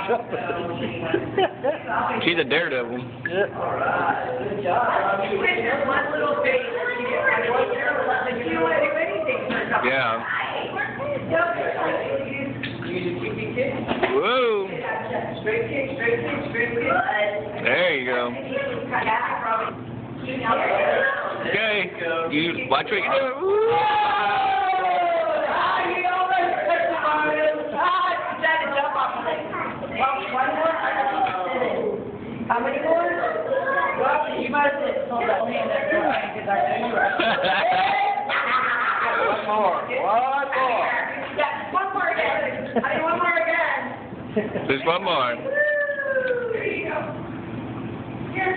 She's a daredevil. Yeah. All right. Good job. One little face. Yeah. Whoa. Straight kick, straight kick, straight kick. There you go. Okay. You watch what you do. How many more? Well, you might have said, hold that hand there, because I know you One more. One more. Yeah, one more again. I mean, one more again. There's one more. There you go. Here.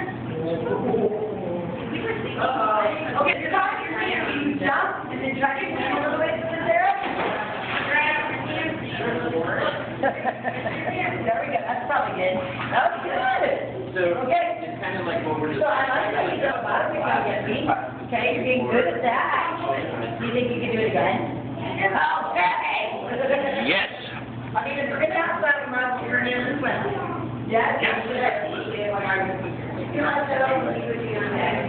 Okay, you're talking to you jump, and then try to get a little bit to the zero. There we go. That's probably good. That was good. So, okay. it's kind of like what we're just... So I like how you go about it without getting. Okay, you're getting good at that. Do you think you can do it again? Okay. Yes. I mean, if we're going to have some runs, you're going to win. Yes? Yes. You like that over the years.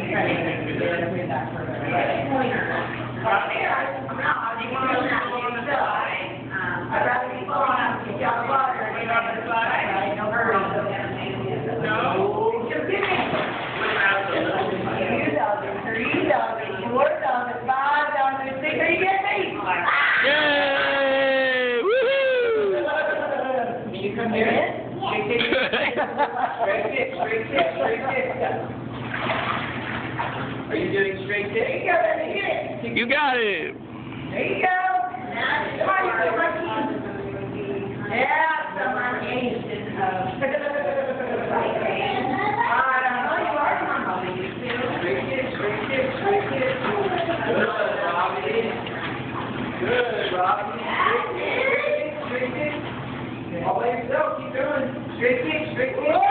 I'd rather be full on to get out of water and get on the side. No hurry. No. Just give me. 2,000, 3,000, 4,000, 5,000, 6,000. Are you getting me? Yay! Woohoo! Can you come here? Straight kick, straight kick, straight kick. Are you doing straight kick? There you go, baby, get it. You got it. There you go. Come on, you're my team. Yeah, someone changed it. Straight kick, straight kick, straight kick. Good, Robbie. Good, Robbie. Straight kick, straight kick. All by yourself, keep going. Straight kick, straight kick.